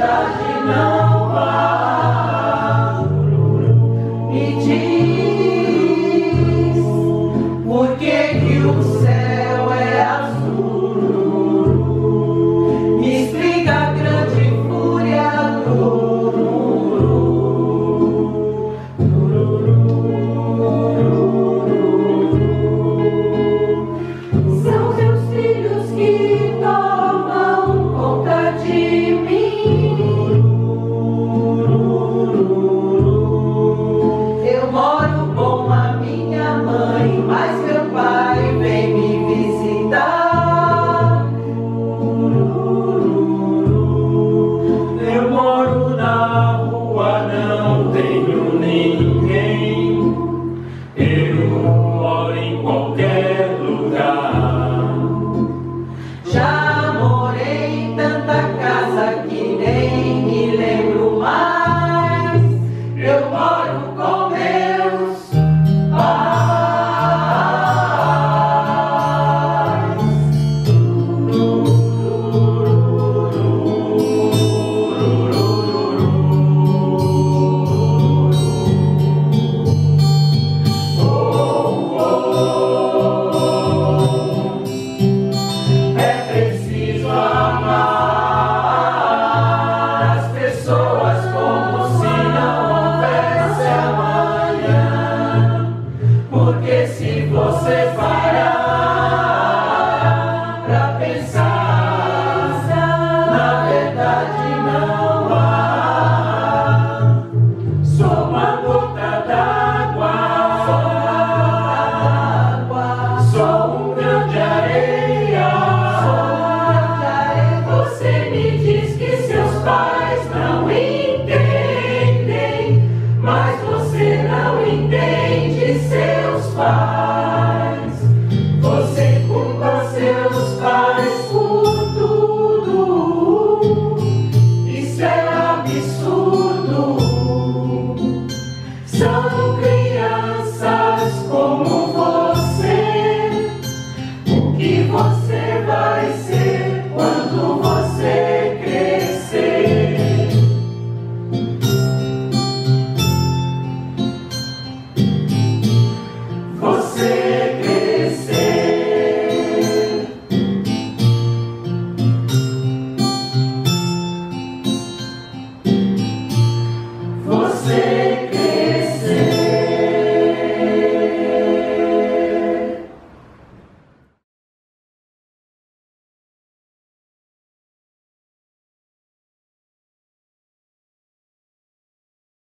verdade não vá. Me diz por que que o céu é azul. Me explica a grande fúria do são seus filhos que tomam conta de mim. Eu moro com a minha mãe, mas meu pai vem me visitar. Eu moro na rua, não tenho ninguém. Eu moro em qualquer lugar. Já morei em tanta casa que nem me lembro mais. Eu moro com meus pais. É preciso amar as pessoas como se não houvesse amanhã. Porque se você parar pra pensar, na verdade não